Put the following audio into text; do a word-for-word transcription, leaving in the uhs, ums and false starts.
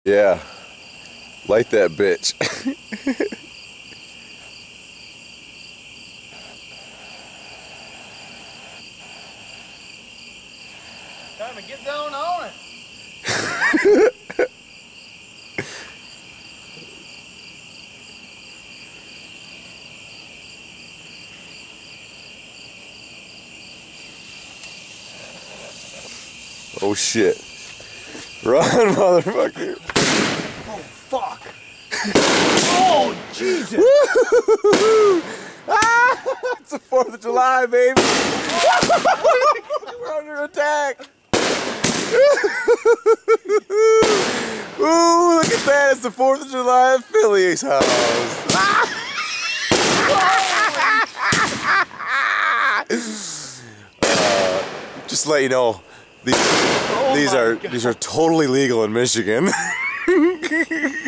Yeah. Light that bitch. Time to get down on it. Oh shit. Run, motherfucker. Oh fuck. Oh Jesus. Ah, it's the fourth of July, baby. We're under attack. Ooh, look at that. It's the fourth of July at Philly's house. uh, just to let you know, these, oh these are God. these are totally legal in Michigan.